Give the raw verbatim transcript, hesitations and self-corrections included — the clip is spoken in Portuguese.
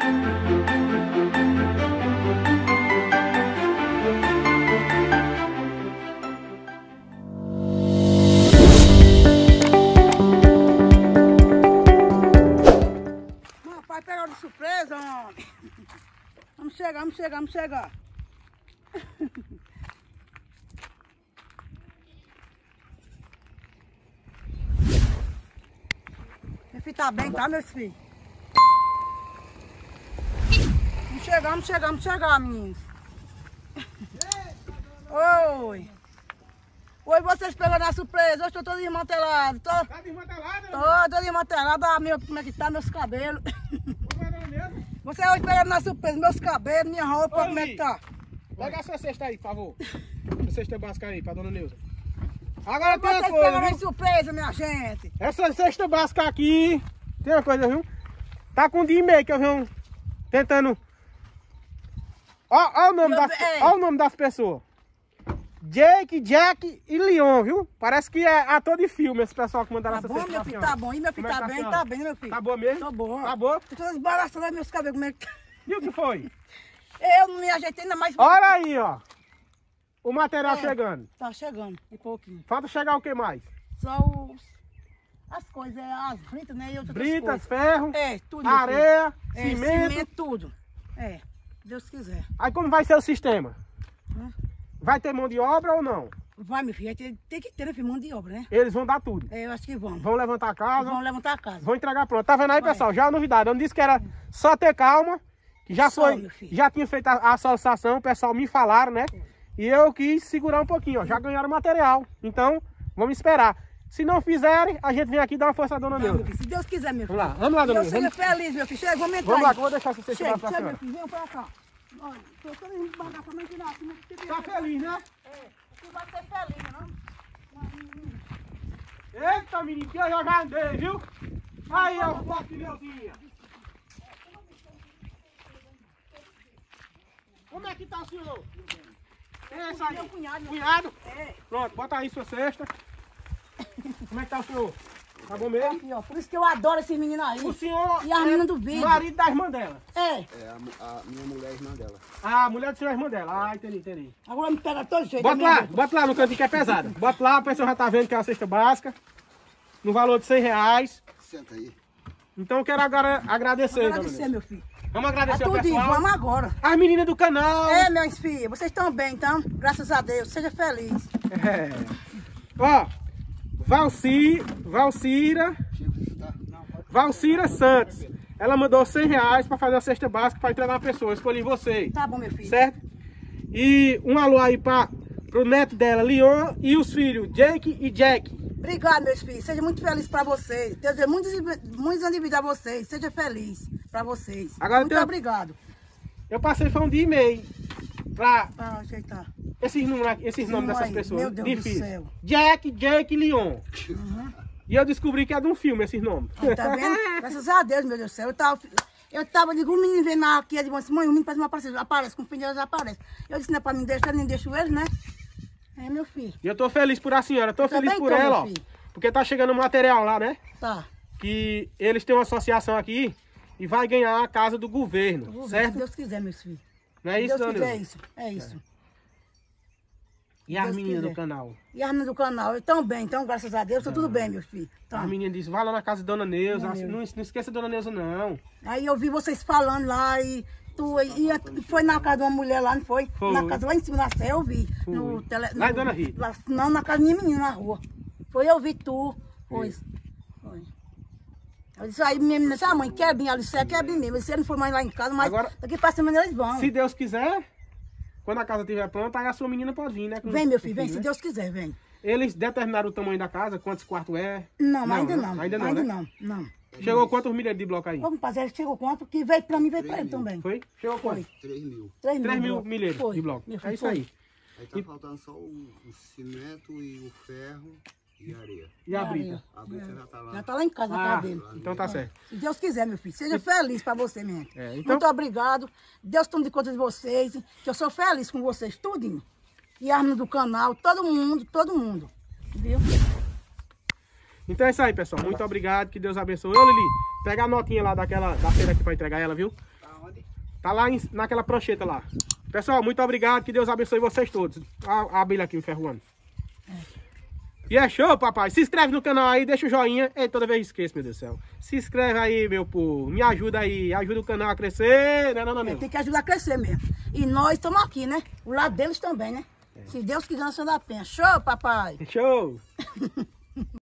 Vai pegar de surpresa, homem. Vamos chegar, vamos chegar, vamos chegar. Meu filho tá bem, tá, meus filhos? Vamos chegar, vamos chegar, vamos chegar, meninos. Oi. Oi, vocês pegando a surpresa. Hoje eu tô todo desmantelado. Tô... Tá desmantelado? Tô todo desmantelado. Ah, meu, como é que tá meus cabelos? Você hoje pegando na surpresa, meus cabelos, minha roupa, Ô, como é que tá? Pega essa cesta aí, por favor. Essa cesta básica aí, pra dona Neuza. Agora tem uma Vocês coisa, pegando viu? de surpresa, minha gente. Essa cesta básica aqui, tem uma coisa, viu? Tá com um dia e meio que eu venho tentando... Ó, ó o nome Eu- das, é. ó o nome das pessoas. Jake, Jack e Leon, viu? Parece que é ator de filme esse pessoal que mandaram Tá essa bom, cesta meu pra filho, senhora. tá bom. E meu filho Como é tá que bem, senhora? tá bem, meu filho. Tá boa mesmo? Tô bom. Tá boa? Tô todas embaraçadas meus cabelos, como é que... E o que foi? Eu não me ajeitei ainda mais. Olha aí, ó. O material É. chegando. Tá chegando, um pouquinho. Falta chegar o que mais? Só os... As coisas, é, as britas, né? E outras Britas, coisas. ferro, É, tudo. meu filho. areia, É, cimento. cimento, tudo. É, Deus quiser. Aí como vai ser o sistema? Hã? Vai ter mão de obra ou não? Vai, meu filho, aí tem, tem que ter, meu filho, mão de obra, né? Eles vão dar tudo. É, eu acho que vão. Vão levantar a casa, Vão levantar a casa. vão entregar pronto. Tá vendo aí, Vai. pessoal? Já é novidade. Eu não disse que era só ter calma, que já Só, foi, meu filho. já tinha feito a, a solicitação, o pessoal me falaram, né? E eu quis segurar um pouquinho, ó. Já ganharam material. Então, vamos esperar. Se não fizerem, a gente vem aqui dar uma força à dona Não, meu Neuza. filho, se Deus quiser, meu filho. Vamos lá, vamos lá, dona Deus Neuza. seja feliz, meu filho. Chega, vamos entrar Vamos lá, aí. que eu vou deixar essa cesta lá Chega, pra chega, senhora. meu filho, vem pra cá. Olha, tô todo embargado pra não tirar aqui, mas você Tá feliz, né? É, você vai ser feliz, não? Eita, menino, que eu já andei, viu? Aí, ó, o pote de meuzinha. Como é que tá o senhor? Quem é essa aí? Meu cunhado, meu Cunhado? É, Pronto, bota aí sua cesta. Como é que tá o senhor? Tá bom mesmo? aqui, ó. Por isso que eu adoro esses meninos aí. O senhor E a é menina do vídeo. marido da irmã dela. É, É, a, a minha mulher é irmã dela. Ah, a mulher do senhor é irmã dela. Ah, entendi, entendi. agora me pega todo jeito. Bota a minha lá, roupa. bota lá no cantinho que é pesada. Bota lá, a pessoa já tá vendo que é uma cesta básica. No valor de cem reais. Senta aí. Então eu quero agora agradecer, dona Agradecer, Neuza. meu filho. Vamos A agradecer o tudo pessoal. vamos agora. As meninas do canal. É, meus filhos, vocês estão bem, então? Graças a Deus. Seja feliz. É. Ó, Valci, Valcira, Valcira Santos. Ela mandou cem reais para fazer a cesta básica para entregar uma pessoa. Eu escolhi você, Tá bom, meu filho. certo? E um alô aí para o neto dela, Leon, e os filhos, Jake e Jack. Obrigado, meus filhos. Seja muito feliz pra vocês. Deus dê muitos, muitos anos de vida a vocês. Seja feliz pra vocês. Agora muito tem- obrigado. Eu passei foi um dia e meio para Pra ajeitar. esses, números, esses nomes Não, dessas aí, pessoas. meu Deus do Difícil. céu. Jack, Jake e Leon. Uhum. E eu descobri que é de um filme esses nomes. Aí, tá vendo? Graças a Deus, meu Deus do céu. Eu tava, eu tava, digo, o menino vem na aqui, ele disse, mãe, o menino parece uma aparece, aparece, com o filho aparece. Eu disse, não é pra mim deixar, nem deixo ele, né? É, meu filho. E eu tô feliz por a senhora, tô Eu feliz também por tô, meu ela, ó. filho. Porque tá chegando material lá, né? Tá. Que eles têm uma associação aqui e vai ganhar a casa do governo, Eu vou ver, certo? se Deus quiser, meus filhos. Não é isso, Deus dona quiser, é Neuza? isso. É isso. E as Deus meninas quiser. do canal? E as meninas do canal, estão bem, então, graças a Deus, tá tudo bem, meus filhos. Tá. As meninas dizem, vai lá na casa da Dona Neuza, Dona não, não esqueça da Dona Neuza não. Aí eu vi vocês falando lá e tu e, e foi na casa de uma mulher lá, não foi? Foi. Na casa lá em cima na céu, eu vi. Foi. No tele, Lá em no- Dona Rita? lá- não, na casa da minha menina na rua. Foi, eu vi tu. Foi. Foi. Eu disse, aí minha menina disse, ah mãe, quer vir? Ela disse, é, quer vir mesmo. Se ele não for mais lá em casa, mas Agora- daqui pra semana eles vão. Se Deus quiser, quando a casa estiver pronta, aí a sua menina pode vir, né? com- Vem, meu com filho, vem, né? se Deus quiser, vem. Eles determinaram o tamanho da casa, quantos quartos é? Não, Não, ainda né? não. Ainda não, Ainda né? não, não. Chegou quantos milheiros de bloco aí? Vamos fazer, ele chegou quanto? Que veio pra mim, veio pra ele também. Foi? Chegou quanto? três mil. Três três mil blocos. milheiros Foi, de bloco. meu É filho, isso foi. aí. Aí tá E- faltando só o, o cimento e o ferro e a areia. E a Areia. brita? A brita já tá lá. Já tá lá em casa, na Ah, casa dele. então tá certo. Se Deus quiser, meu filho. Seja feliz pra você, minha gente. É, então- Muito obrigado. Deus tome de conta de vocês. Que eu sou feliz com vocês, tudinho. E a arma do canal, todo mundo, todo mundo. Viu? Então é isso aí, pessoal. Muito obrigado. Que Deus abençoe. Ô, Lili, pega a notinha lá daquela, da feira aqui pra entregar ela, viu? Tá lá em, naquela prancheta lá. Pessoal, muito obrigado. Que Deus abençoe vocês todos. A, a abelha aqui enferrujando. E é show, papai. Se inscreve no canal aí, deixa o joinha. Ei, toda vez eu esqueço, meu Deus do céu. Se inscreve aí, meu povo. Me ajuda aí. Ajuda o canal a crescer. Não, não, não, não. É, tem que ajudar a crescer mesmo. E nós estamos aqui, né? O lado deles também, né? É. Se Deus quiser, nós estamos da penha. Show, papai. Show.